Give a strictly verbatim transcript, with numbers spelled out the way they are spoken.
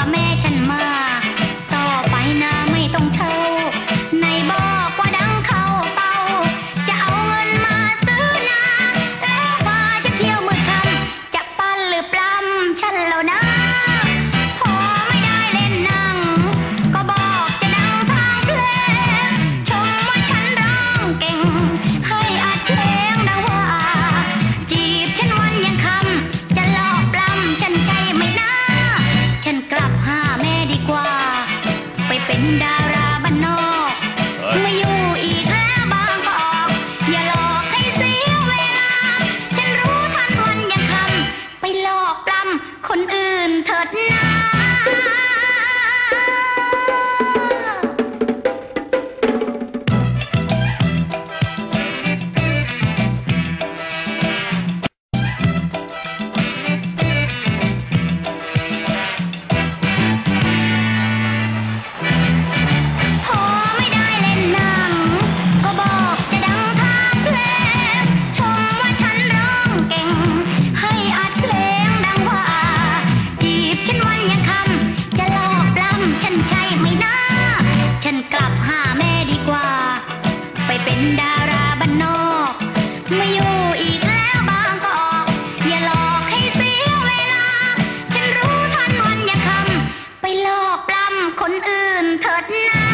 แม่ฉันมาต่อไปนาไม่ต้องเช่าในบอกว่าดังเข้าเป้าจะเอาเงินมาซื้อนาแล้วพาจะเที่ยวมืดค่ำจะปั้นหรือปล้ำฉันแล้วนะพอไม่ได้เล่นหนังก็บอกจะดังทางเพลงชมว่าฉันร้องเก่งให้อัดเพลงดังว่าจีบฉันวันยังค่ำจะหลอกปล้ำฉันใจไม่น่าฉันกลับหาแม่ดีกว่าไปเป็นดาราบ้านนอกไม่อยู่อีกแล้วบางกอกอย่าหลอกให้เสียเวลาฉันรู้ทันวันยังค่ำไปหลอกปล้ำคนอื่นเถิดนะพอไม่ได้เล่นหนังก็บอกจะดังทางเพลงชมว่าฉันร้องเก่งให้อัดเพลงดังว่าจีบฉันวันยังค่ำจะหลอกปล้ำฉันใช่ไหมนะฉันกลับหาแม่ดีกว่าไปเป็นดาราบ้านนอกไม่อยู่อีกแล้วบางกอกอย่าหลอกให้เสียเวลาฉันรู้ทันวันยังค่ำไปหลอกปล้ำคนอื่นเถิดนะ